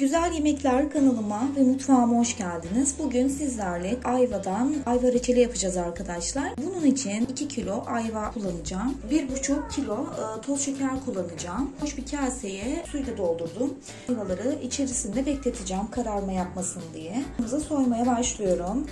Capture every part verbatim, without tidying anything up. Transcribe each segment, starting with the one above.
Güzel Yemekler kanalıma ve mutfağıma hoş geldiniz. Bugün sizlerle ayvadan ayva reçeli yapacağız arkadaşlar. Bunun için iki kilo ayva kullanacağım. bir buçuk kilo toz şeker kullanacağım. Boş bir kaseye suyla doldurdum. Ayvaları içerisinde bekleteceğim kararma yapmasın diye. Soymaya başlıyorum.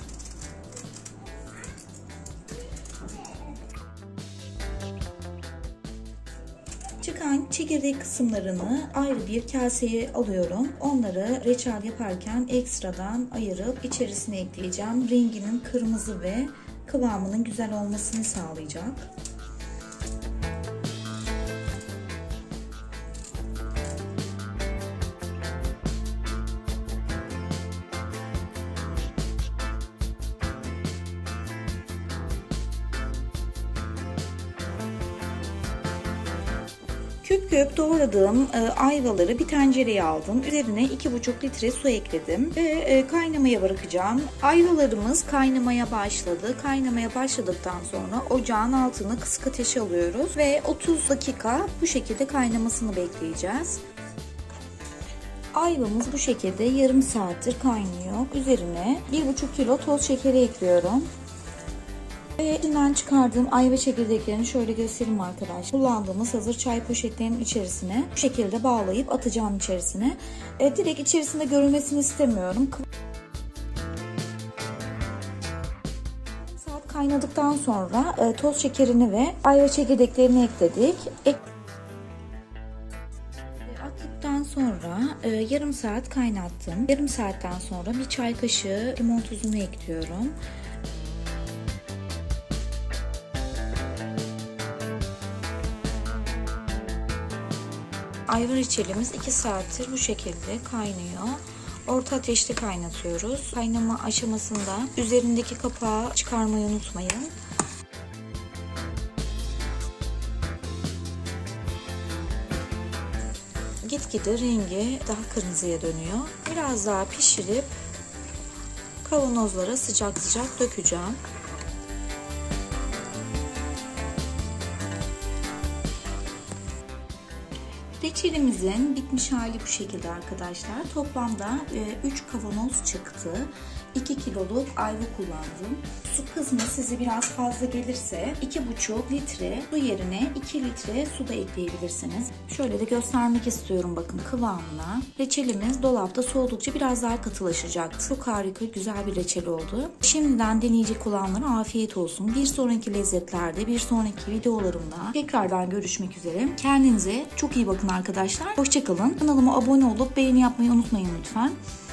Çıkan çekirdek kısımlarını ayrı bir kaseye alıyorum. Onları reçel yaparken ekstradan ayırıp içerisine ekleyeceğim. Renginin kırmızı ve kıvamının güzel olmasını sağlayacak. Küp küp doğradığım e, ayvaları bir tencereye aldım. Üzerine iki buçuk litre su ekledim ve e, kaynamaya bırakacağım. Ayvalarımız kaynamaya başladı. Kaynamaya başladıktan sonra ocağın altını kısık ateşe alıyoruz ve otuz dakika bu şekilde kaynamasını bekleyeceğiz. Ayvamız bu şekilde yarım saattir kaynıyor. Üzerine bir buçuk kilo toz şekeri ekliyorum. Ve içinden çıkardığım ayva çekirdeklerini şöyle göstereyim arkadaşlar. Kullandığımız hazır çay poşetlerinin içerisine bu şekilde bağlayıp atacağım içerisine. E, direkt içerisinde görülmesini istemiyorum. Saat kaynadıktan sonra e, toz şekerini ve ayva çekirdeklerini ekledik. Ek Attıktan sonra e, yarım saat kaynattım. Yarım saatten sonra bir çay kaşığı limon tuzunu ekliyorum. Ayva reçelimiz iki saattir bu şekilde kaynıyor. Orta ateşte kaynatıyoruz. Kaynama aşamasında üzerindeki kapağı çıkarmayı unutmayın. Gitgide rengi daha kırmızıya dönüyor. Biraz daha pişirip kavanozlara sıcak sıcak dökeceğim. Reçelimizin bitmiş hali bu şekilde arkadaşlar. Toplamda üç kavanoz çıktı. iki kiloluk ayva kullandım. Su kısmı size biraz fazla gelirse iki buçuk litre su yerine iki litre su da ekleyebilirsiniz. Şöyle de göstermek istiyorum bakın kıvamına. Reçelimiz dolapta soğudukça biraz daha katılaşacak. Çok harika güzel bir reçel oldu. Şimdiden deneyecek olanlara afiyet olsun. Bir sonraki lezzetlerde, bir sonraki videolarımda tekrardan görüşmek üzere. Kendinize çok iyi bakın arkadaşlar. Hoşçakalın. Kanalıma abone olup beğeni yapmayı unutmayın lütfen.